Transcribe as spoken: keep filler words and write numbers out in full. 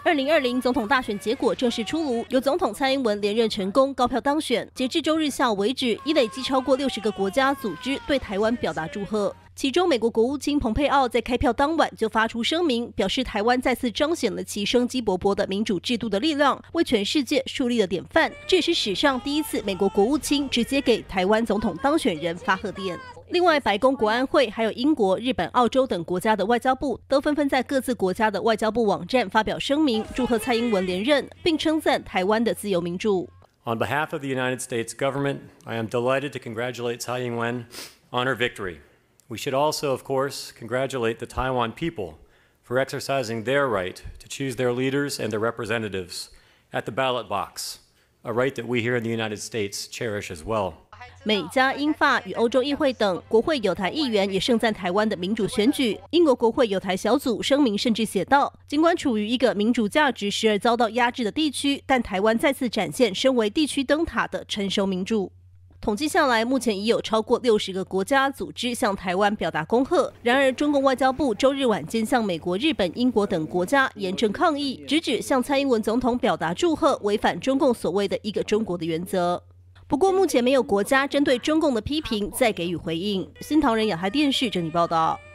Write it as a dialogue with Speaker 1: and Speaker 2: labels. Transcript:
Speaker 1: 二零二零总统大选结果正式出炉，由总统蔡英文连任成功，高票当选。截至周日下午为止，已累积超过六十个国家组织对台湾表达祝贺。其中，美国国务卿蓬佩奥在开票当晚就发出声明，表示台湾再次彰显了其生机勃勃的民主制度的力量，为全世界树立了典范。这也是史上第一次美国国务卿直接给台湾总统当选人发贺电。另外，白宫国安会还有英国、日本、澳洲等国家的外交部都纷纷在各自国家的外交部网站发表声明，祝贺蔡英文连任，并称赞台湾的自由民主。
Speaker 2: On behalf of the United States government, I am delighted to congratulate Tsai Ing-wen on her victory. We should also, of course, congratulate the Taiwan people for exercising their right to choose their leaders and their representatives at the ballot box, a right that we here in the United States cherish as well.
Speaker 1: 美加英法与欧洲议会等国会友台议员也盛赞台湾的民主选举。英国国会友台小组声明甚至写道，尽管处于一个民主价值时而遭到压制的地区，但台湾再次展现身为地区灯塔的成熟民主。统计下来，目前已有超过六十个国家组织向台湾表达恭贺。然而，中共外交部周日晚间向美国、日本、英国等国家严正抗议，直指向蔡英文总统表达祝贺违反中共所谓的一个中国的原则。不过，目前没有国家针对中共的批评再给予回应。新唐人亚太电视整理报道。